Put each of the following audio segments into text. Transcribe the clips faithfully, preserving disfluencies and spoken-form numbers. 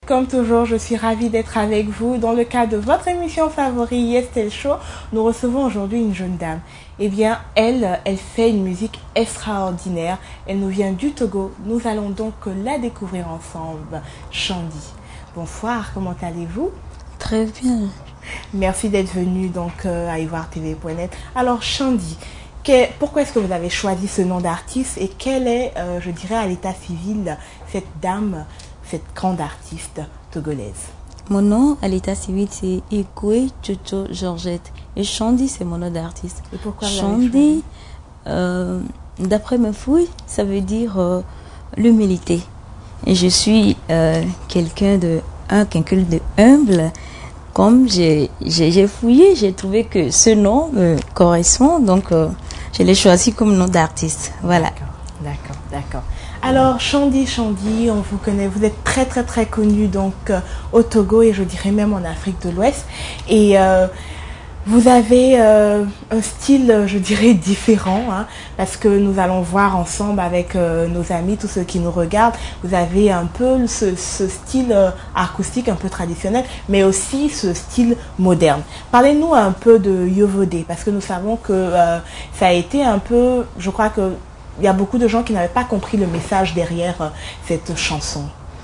Comme toujours, je suis ravie d'être avec vous. Dans le cadre de votre émission favorite, Yestel Show, nous recevons aujourd'hui une jeune dame. Eh bien, elle, elle fait une musique extraordinaire. Elle nous vient du Togo. Nous allons donc la découvrir ensemble. Chandi. Bonsoir, comment allez-vous? Très bien. Merci d'être venue donc euh, à ivoire T V point net. Alors, Chandi, que, pourquoi est-ce que vous avez choisi ce nom d'artiste et quelle est, euh, je dirais, à l'état civil, cette dame, cette grande artiste togolaise? Mon nom à l'état civil, c'est Ekwe Chocho Georgette. Et Chandi, c'est mon nom d'artiste. Et pourquoi vous Chandi, euh, d'après mes fouilles, ça veut dire euh, l'humilité. Et je suis euh, quelqu'un de, un, quelqu'un de humble. Comme j'ai fouillé, j'ai trouvé que ce nom me correspond, donc euh, je l'ai choisi comme nom d'artiste. Voilà. D'accord, d'accord. Alors, Chandi, Chandi, on vous connaît, vous êtes très très très connu donc euh, au Togo et je dirais même en Afrique de l'Ouest. Et euh, vous avez euh, un style, je dirais, différent, hein, parce que nous allons voir ensemble avec euh, nos amis, tous ceux qui nous regardent, vous avez un peu ce, ce style euh, acoustique un peu traditionnel, mais aussi ce style moderne. Parlez-nous un peu de Yovodé, parce que nous savons que euh, ça a été un peu, je crois que il y a beaucoup de gens qui n'avaient pas compris le message derrière euh, cette chanson.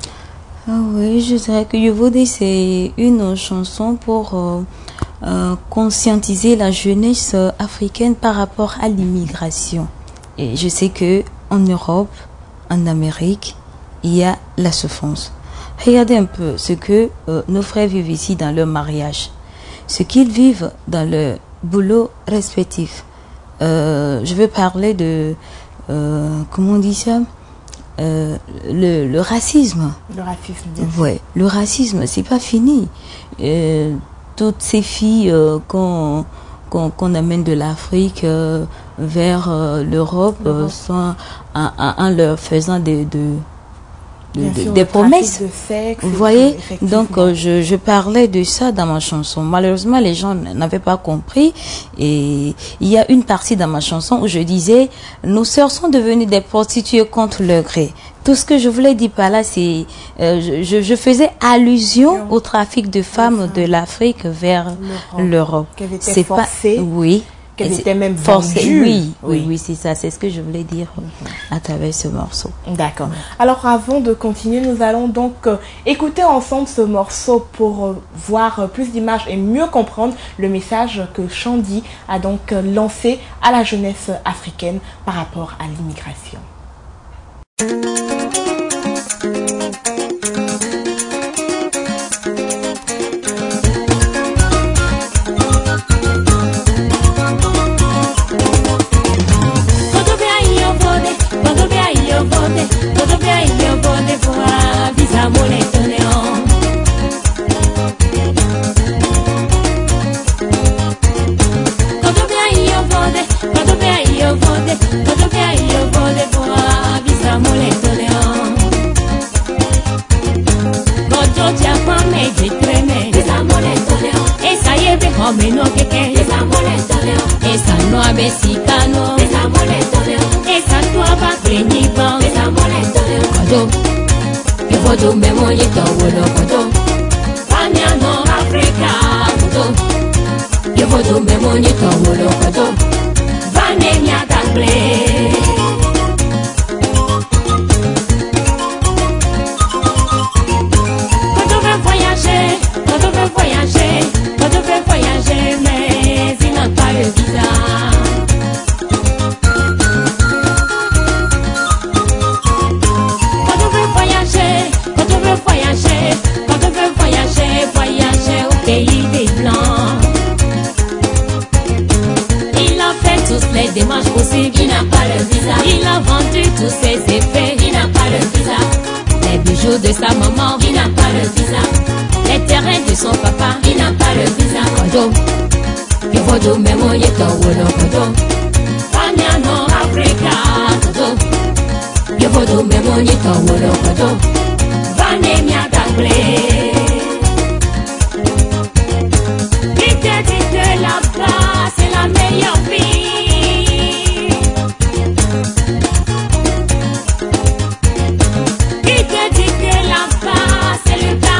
Ah oui, je dirais que Yovodé, c'est une chanson pour euh, euh, conscientiser la jeunesse africaine par rapport à l'immigration. Et je sais que en Europe, en Amérique, il y a la souffrance. Regardez un peu ce que euh, nos frères vivent ici dans leur mariage, ce qu'ils vivent dans leur boulot respectif. Euh, je veux parler de Euh, comment on dit ça, euh, le, le racisme. Le racisme, bien sûr. Ouais, le racisme, c'est pas fini. Euh, toutes ces filles euh, qu'on qu'on qu'on amène de l'Afrique euh, vers euh, l'Europe, euh, en, en, en leur faisant des de, de, de, sûr, des promesses. De sexe, vous voyez, donc euh, je, je parlais de ça dans ma chanson. Malheureusement, les gens n'avaient pas compris. Et il y a une partie dans ma chanson où je disais, nos sœurs sont devenues des prostituées contre leur gré. Tout ce que je voulais dire par là, c'est, euh, je, je faisais allusion au trafic de femmes de l'Afrique vers l'Europe. C'est pas, oui. Qu'elles étaient même forcées. vendues. Oui, oui, oui, c'est ça. C'est ce que je voulais dire euh, à travers ce morceau. D'accord. Alors, avant de continuer, nous allons donc euh, écouter ensemble ce morceau pour euh, voir euh, plus d'images et mieux comprendre le message que Chandi a donc euh, lancé à la jeunesse africaine par rapport à l'immigration. De sa maman, il n'a pas le visa. Les terrains de son papa, il n'a pas le visa. Kodo, il faut tout même au yeto wolo kodo. Fanyano Africa, kodo, il faut tout même au yeto wolo kodo. Vanemia d'anglais. Il te dit que là-bas c'est la meilleure vie. Il te dit que là-bas c'est le paradis.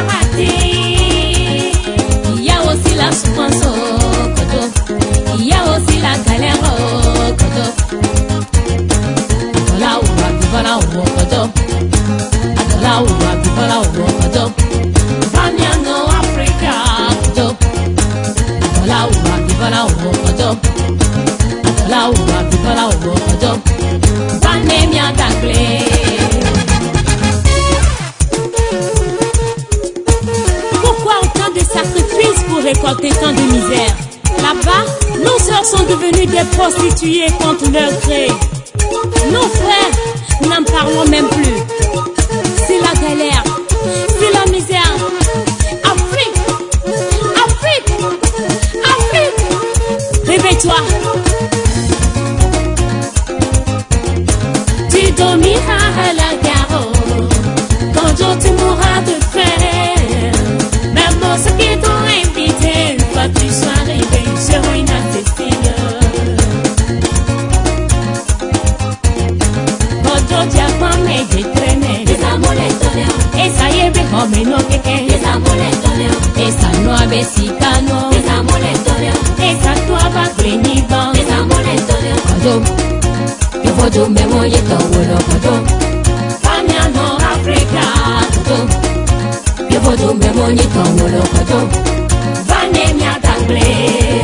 bibola uwo kodo. Adola uwa bibola uwo kodo. Vamiano Africa kodo. Adola uwa bibola uwo kodo. Adola uwa bibola uwo kodo. Vanemia dagle. Pourquoi autant de sacrifices pour récolter tant de misère? Là-bas, nos sœurs sont devenues des prostituées contre leur gré. Nos frères, n'en parlons même plus. C'est la galère, c'est la misère. Afrique, Afrique, Afrique. Réveille-toi. Tu dormiras à la gare. Quand tu mourras de faim. Même ceux qui t'ont invité, une fois que tu sois arrivé, seront inaccessibles. Quand tu as formé des traînées, les amours les donnent. Et ça y est, comme une autre quelqu'un, les amours les donnent. Et ça noie, bessicano, les amours les donnent. Et ça toi va gagner bon, les amours les donnent. Quand il faut tout même y est au wolo, quand Famiano Africa, quand il faut tout même y est au wolo, quand Vanemia d'anglais.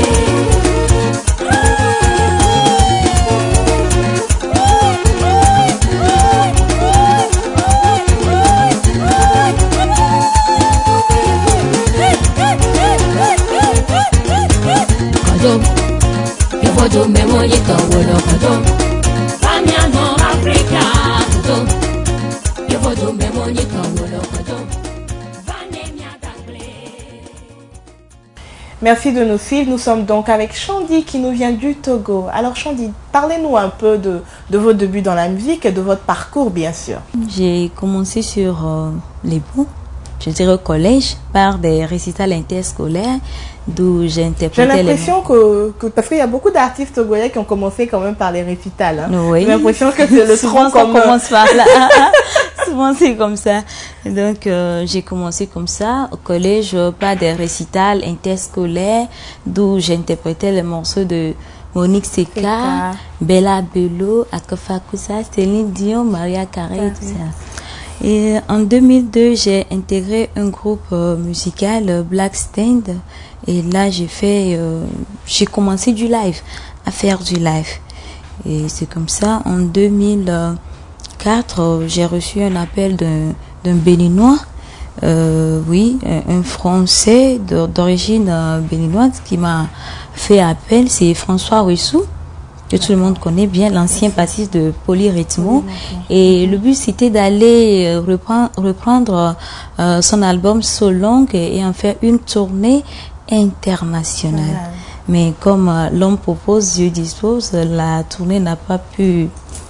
Merci de nous suivre. Nous sommes donc avec Chandi qui nous vient du Togo. Alors Chandi, parlez-nous un peu de, de vos débuts dans la musique et de votre parcours, bien sûr. J'ai commencé sur euh, les bouts, je dirais au collège, par des récitals interscolaires d'où j'ai interprété. J'ai l'impression les... que, que, parce qu'il y a beaucoup d'artistes togolais qui ont commencé quand même par les récitals. Hein. Oui. J'ai l'impression que c'est le tronc comme... Souvent, ça commence par là. Souvent, c'est comme ça. Donc, euh, j'ai commencé comme ça, au collège, par des récitals interscolaires, d'où j'interprétais les morceaux de Monique Seka, Bella Bello, Akofa Kousa, Céline Dion, Maria Carey, tout ça. Et en deux mille deux, j'ai intégré un groupe euh, musical, euh, Black Stand. Et là, j'ai fait, euh, j'ai commencé du live, à faire du live. Et c'est comme ça, en deux mille quatre, euh, j'ai reçu un appel d'un d'un Béninois, euh, oui, un, un Français d'origine euh, béninoise qui m'a fait appel, c'est François Wissou, que tout le monde connaît bien, l'ancien bassiste de Polyrythmo. Et le but, c'était d'aller euh, reprendre, reprendre euh, son album So Long et, et en faire une tournée internationale. Ouais. Mais comme euh, l'homme propose, Dieu dispose, la tournée n'a pas pu...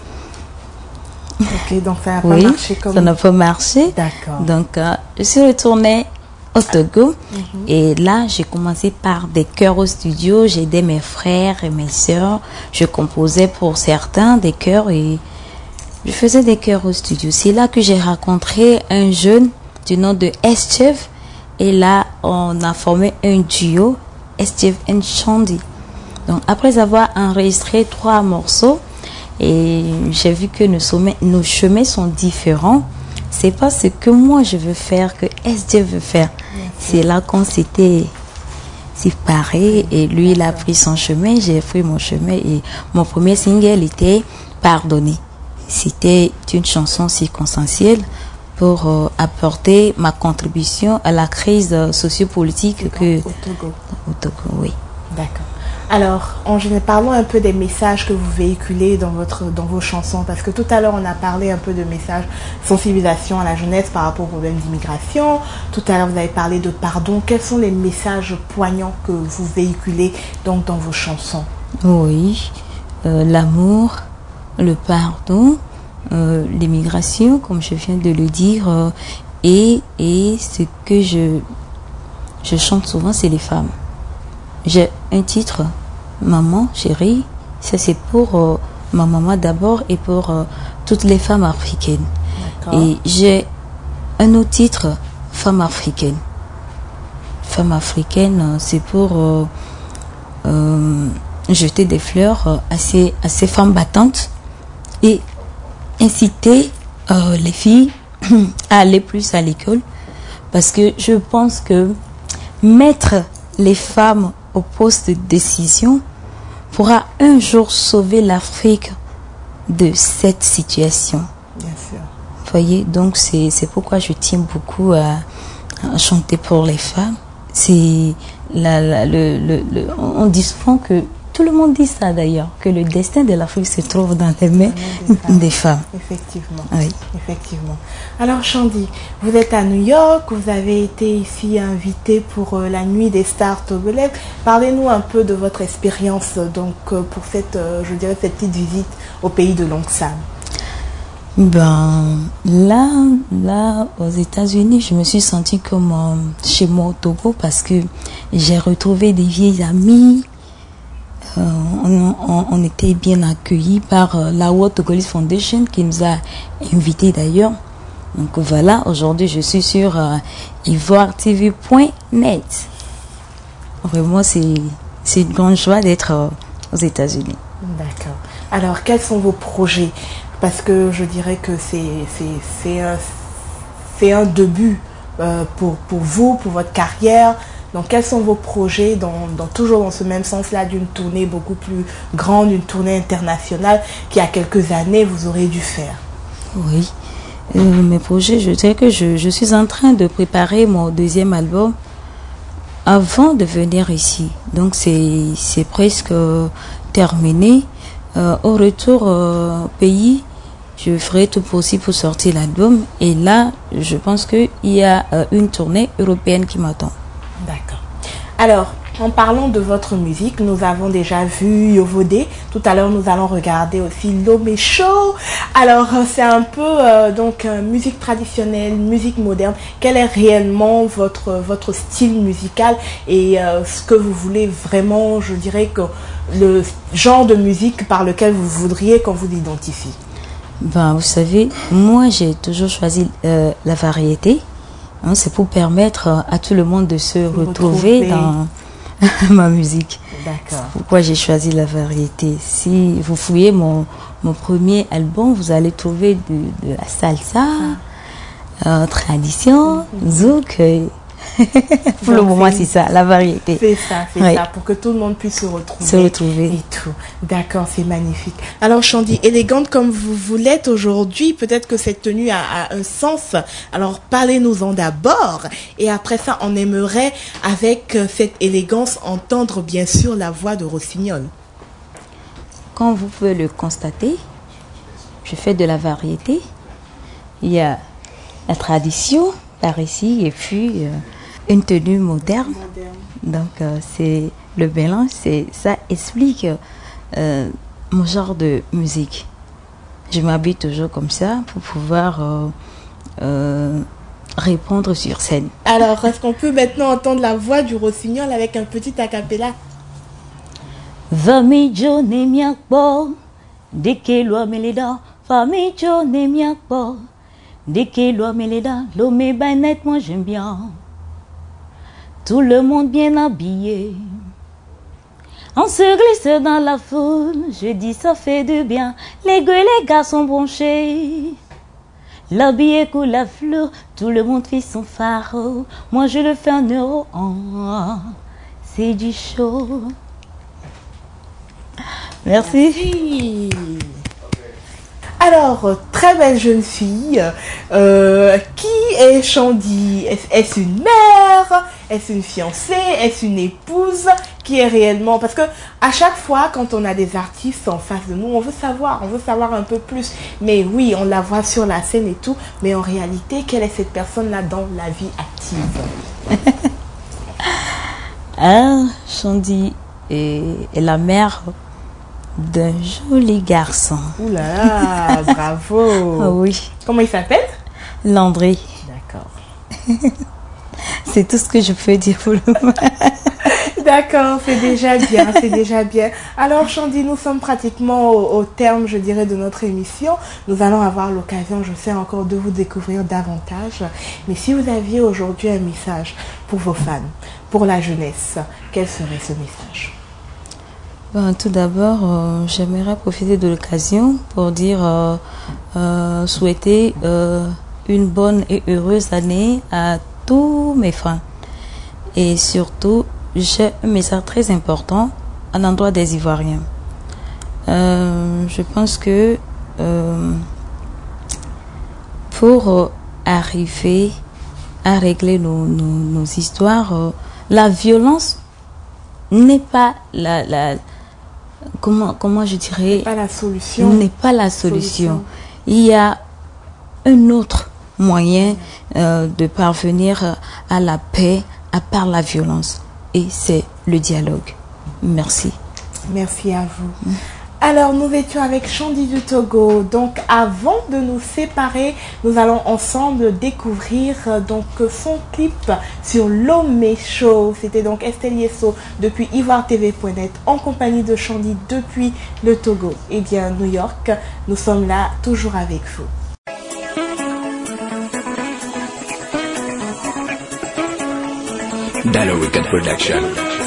Ok, donc ça n'a pas oui, marché comme... ça n'a pas marché. D'accord. Donc, euh, je suis retournée au Togo. Mm-hmm. Et là, j'ai commencé par des chœurs au studio. J'ai aidé mes frères et mes sœurs. Je composais pour certains des chœurs et je faisais des chœurs au studio. C'est là que j'ai rencontré un jeune du nom de Esteve. Et là, on a formé un duo, Esteve and Chandi. Donc, après avoir enregistré trois morceaux, et j'ai vu que nos, sommets, nos chemins sont différents. C'est pas ce que moi je veux faire, que S D veut faire. C'est là qu'on s'était séparés et lui il a pris son chemin, j'ai pris mon chemin et mon premier single était Pardonner. C'était une chanson circonstancielle pour euh, apporter ma contribution à la crise euh, sociopolitique que... Au Togo. Au Togo, oui. D'accord. Alors, en général, parlons un peu des messages que vous véhiculez dans, votre, dans vos chansons, parce que tout à l'heure, on a parlé un peu de messages sensibilisation à la jeunesse par rapport aux problèmes d'immigration. Tout à l'heure, vous avez parlé de pardon. Quels sont les messages poignants que vous véhiculez donc, dans vos chansons? Oui, euh, l'amour, le pardon, euh, l'immigration, comme je viens de le dire, euh, et, et ce que je, je chante souvent, c'est les femmes. J'ai un titre, Maman, chérie, ça c'est pour euh, ma maman d'abord et pour euh, toutes les femmes africaines. Et j'ai un autre titre, Femme africaine. Femme africaine, c'est pour euh, euh, jeter des fleurs à ces, à ces femmes battantes et inciter euh, les filles à aller plus à l'école, parce que je pense que mettre les femmes au poste de décision pourra un jour sauver l'Afrique de cette situation. Bien sûr. Vous voyez, donc c'est pourquoi je tiens beaucoup à, à chanter pour les femmes. C'est la, la, le, le, le, on dit souvent que, tout le monde dit ça d'ailleurs, que le destin de l'Afrique se trouve dans les mains des femmes. Des femmes. Effectivement. Oui. Effectivement. Alors Chandi, vous êtes à New York, vous avez été ici invité pour euh, la nuit des stars togolaises. Parlez-nous un peu de votre expérience donc euh, pour cette, euh, je dirais, cette petite visite au pays de Long Sam. Ben, là, là, aux États-Unis, je me suis sentie comme euh, chez moi au Togo parce que j'ai retrouvé des vieilles amies. Euh, on, on, on était bien accueillis par euh, la World Togolese Foundation qui nous a invités d'ailleurs. Donc voilà, aujourd'hui je suis sur euh, ivoire T V point net. Vraiment, c'est une grande joie d'être euh, aux États-Unis. D'accord. Alors, quels sont vos projets? Parce que je dirais que c'est un, un début euh, pour, pour vous, pour votre carrière. Donc, quels sont vos projets, dans, dans, toujours dans ce même sens-là, d'une tournée beaucoup plus grande, une tournée internationale, qu'il y a quelques années, vous aurez dû faire? Oui. Euh, mes projets, je dirais que je, je suis en train de préparer mon deuxième album avant de venir ici. Donc, c'est presque euh, terminé. Euh, au retour euh, au pays, je ferai tout possible pour sortir l'album. Et là, je pense qu'il y a euh, une tournée européenne qui m'attend. D'accord. Alors, en parlant de votre musique, nous avons déjà vu Yovodé. Tout à l'heure, nous allons regarder aussi Lomé Show. Alors, c'est un peu euh, donc euh, musique traditionnelle, musique moderne. Quel est réellement votre, votre style musical et euh, ce que vous voulez vraiment, je dirais que le genre de musique par lequel vous voudriez qu'on vous identifie? Ben, vous savez, moi, j'ai toujours choisi euh, la variété. Hein, c'est pour permettre euh, à tout le monde de se vous retrouver, retrouver dans ma musique. D'accord. Pourquoi j'ai choisi la variété. Si vous fouillez mon, mon premier album, vous allez trouver de, de la salsa, ah. euh, tradition, mm-hmm. zouk. Euh, pour le moment, c'est ça, la variété. C'est ça, c'est oui. ça, pour que tout le monde puisse se retrouver. Se retrouver. Et tout. D'accord, c'est magnifique. Alors, Chandi, élégante comme vous, vous l'êtes aujourd'hui, peut-être que cette tenue a, a un sens. Alors, parlez-nous-en d'abord. Et après ça, on aimerait, avec cette élégance, entendre bien sûr la voix de Rossignol. Comme vous pouvez le constater, je fais de la variété. Il y a la tradition par ici et puis euh, une tenue moderne. moderne. Donc, euh, c'est le mélange, ça explique euh, mon genre de musique. Je m'habille toujours comme ça pour pouvoir euh, euh, répondre sur scène. Alors, est-ce qu'on peut maintenant entendre la voix du Rossignol avec un petit acapella? Vamijo ne miakbo, deke lo meleda, vamijo ne miakbo, deke lo meleda, lo me banet, moi j'aime bien. Tout le monde bien habillé. On se glisse dans la foule, je dis ça fait du bien. Les gueux, les gars sont bronchés. L'habillé coule la fleur, tout le monde fait son pharo. Moi je le fais en euro, oh, c'est du show. Merci. Merci. Alors, très belle jeune fille, euh, qui est Chandi? Est-ce une mère? Est-ce une fiancée? Est-ce une épouse? Qui est réellement? Parce que à chaque fois, quand on a des artistes en face de nous, on veut savoir, on veut savoir un peu plus. Mais oui, on la voit sur la scène et tout, mais en réalité, quelle est cette personne-là dans la vie active? Ah, Chandi est, est la mère d'un joli garçon. Ouh là là, bravo. Ah oui. Comment il s'appelle? Landry. D'accord. C'est tout ce que je peux dire pour le moment. D'accord, c'est déjà bien, c'est déjà bien. Alors, Chandi, nous sommes pratiquement au, au terme, je dirais, de notre émission. Nous allons avoir l'occasion, je sais encore, de vous découvrir davantage. Mais si vous aviez aujourd'hui un message pour vos fans, pour la jeunesse, quel serait ce message? Ben, tout d'abord, euh, j'aimerais profiter de l'occasion pour dire, euh, euh, souhaiter euh, une bonne et heureuse année à tous mes fans. Et surtout, j'ai un message très important à l'endroit des Ivoiriens. Euh, je pense que euh, pour euh, arriver à régler nos, nos, nos histoires, euh, la violence n'est pas la, la comment comment je dirais pas la solution. N'est pas la solution. solution. Il y a un autre moyen euh, de parvenir à la paix à part la violence, et c'est le dialogue. Merci. Merci à vous. Alors, nous étions avec Chandi du Togo. Donc, avant de nous séparer, nous allons ensemble découvrir euh, donc son clip sur Lomé Show. C'était donc Estelle Yesso depuis ivoire T V point net en compagnie de Chandi depuis le Togo. Et bien, New York, nous sommes là toujours avec vous. Dalo Wicked Production.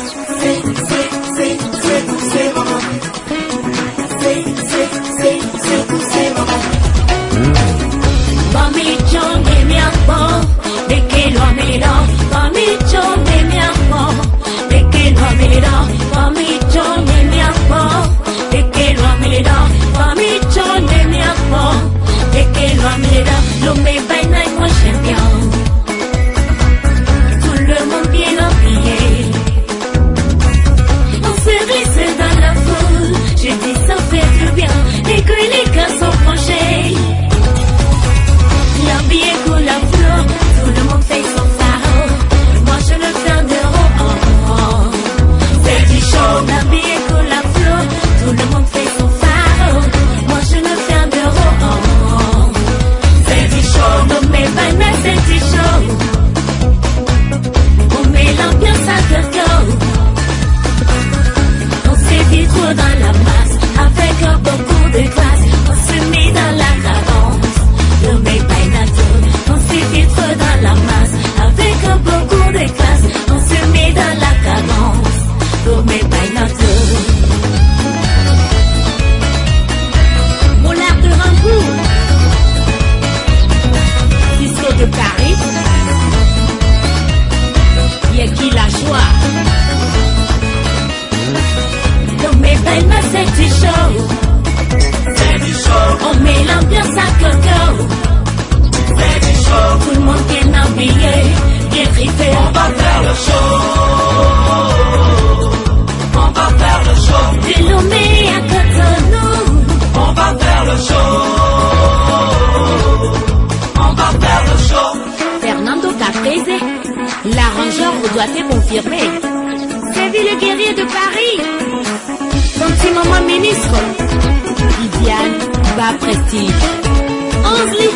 Mami chonde mi amor, de que lo amira. Mami chonde mi amor, de que lo amira. Mami chonde mi amor, de que lo amira. Mami chonde mi amor, de que lo amira. Lo me vaina y moi j'aime bien. Tout le monde bien habillé. On se glisse dans la foule. Je dis ça fait du bien. Et que les gars sont franchis. L'habillé coule la fleur, tout le monde fait son phare. Moi je le fais de haut. C'est du show. L'habillé coule la fleur, tout le monde fait son phare. Moi je le fais de haut. C'est du show. Non mais pas mais c'est du show. On met l'ambiance à cœur. On s'est dit trop dans la masse, avec beaucoup de classe. On se met dans la cadence. Le mec on s'y filtre dans la masse, avec beaucoup de classe, on se met dans la cadence, le mec Moulard de Rambourg, Disco de Paris, y'a qui la joie, le mec c'est du show, c'est du show, on met l'ambiance à coco. Tout le monde bien habillé, bien griffé. On va faire le show. On va faire le show. De Lomé à Cotonou. On va faire le show. On va faire le show. Fernando Caprese, l'arrangeur vous doit te confirmer. C'est vu le guerrier de Paris. Son petit maman ministre. Viviane, bas prestige. Onsley.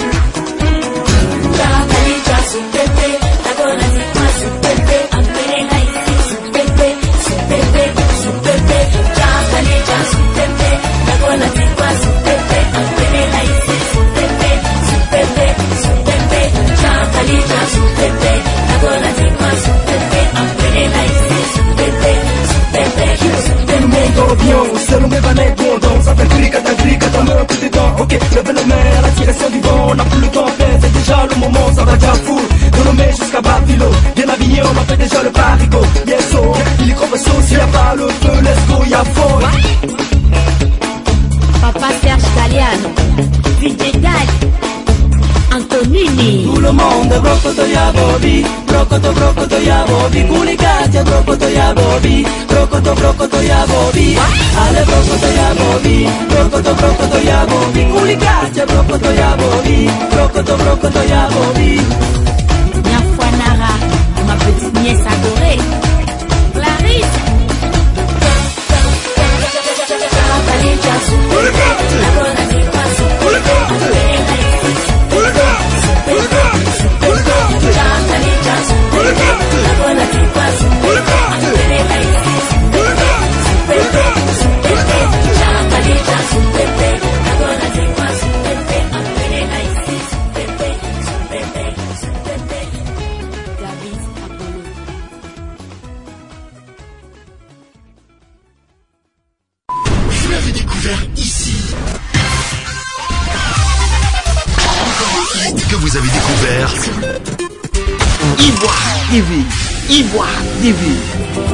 C'est le mévanet bon, ça fait gricata, gricata, mon coup dedans. Ok, levez le main à la direction du vent, on n'a plus le temps à faire, c'est déjà le moment, ça va déjà fou. De Lomé jusqu'à Bafilo, bien habillé, on a fait déjà le parigo. Yes, oh, il est comme sauce, s'il n'y a pas le feu, let's go, y'a fort. Papa Serge Italiano, Vidal, Antonini. Tout le monde est brocoto ya bobi, brocoto brocoto ya bobi, culicatia brocoto ya bobi, brocoto brocoto ya bobi, ale brocoto ya bobi, brocoto brocoto ya bobi, culicatia brocoto ya bobi, brocoto brocoto ya bobi. Niafuanara, ma petite nièce adorée, Clarisse. découvert ici. Que vous avez découvert Ivoire T V. Ivoire T V.